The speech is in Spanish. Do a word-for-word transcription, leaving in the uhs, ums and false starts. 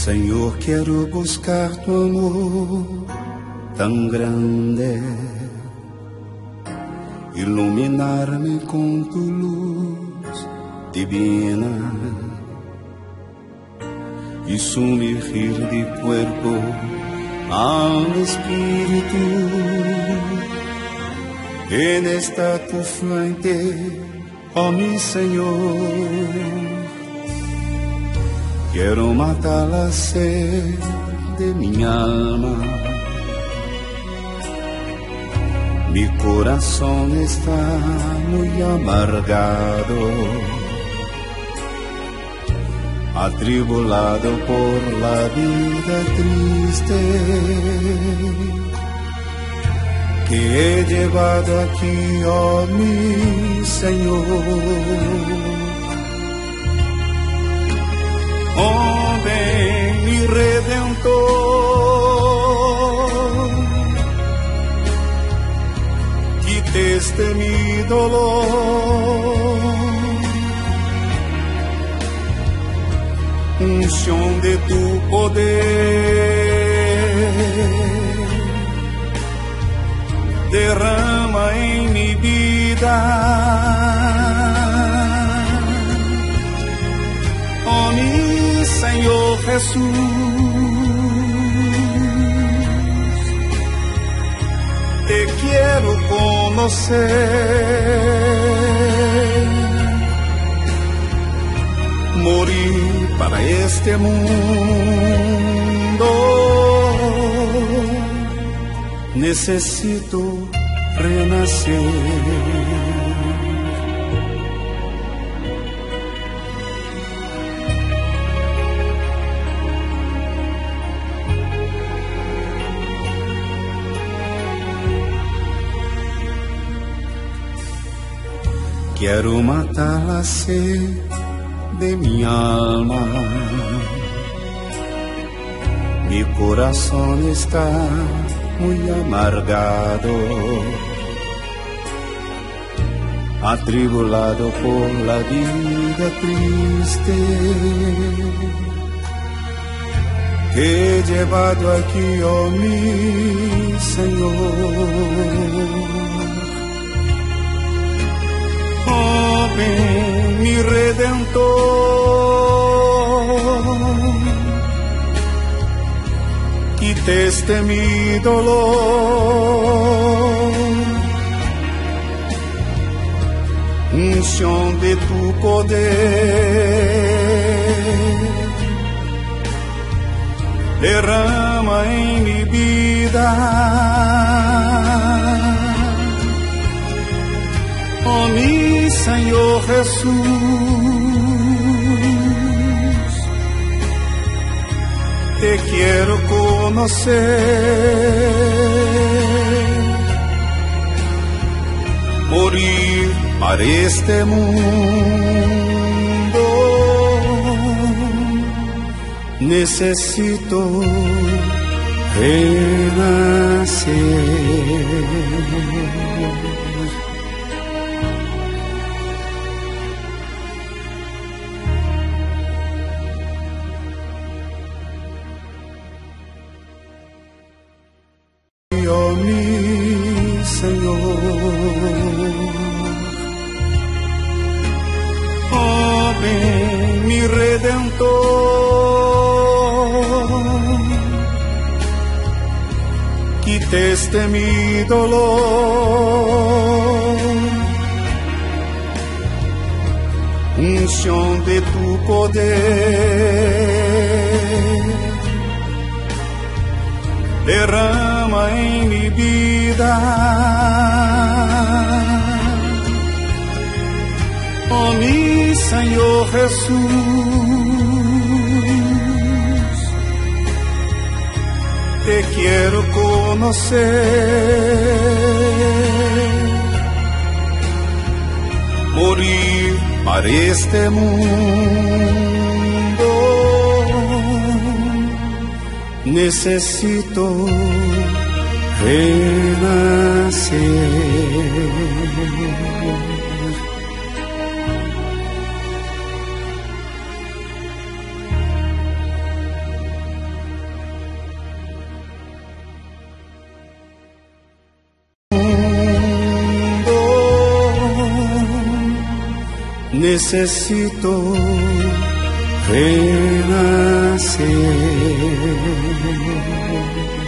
Senhor, quero buscar tu amor tão grande, iluminar-me com tu luz divina y sumergir de cuerpo al espíritu en esta tu fuente, oh mi Señor. Quiero matar la sed de mi alma, mi corazón está muy amargado, atribulado por la vida triste que he llevado aquí, oh mi Señor. Oh, ven mi Redentor, quite este mi dolor, unción de tu poder, derrama en mi vida. Oh mi Señor Jesús, te quiero conocer, morir para este mundo, necesito renacer. Quiero matar la sed de mi alma, mi corazón está muy amargado, atribulado por la vida triste que he llevado aquí, oh mi Señor. Oh, ven mi Redentor, quite este mi dolor, unción de tu poder, derrama en mi vida. Oh mi Señor Jesús, te quiero conocer, morir para este mundo, necesito renacer. Oh mi Señor, oh ven mi Redentor, quite este mi dolor, unción de tu poder, derrama en mi vida. Oh mi Señor Jesús, te quiero conocer, morir para este mundo, necesito renacer. necesito renacer.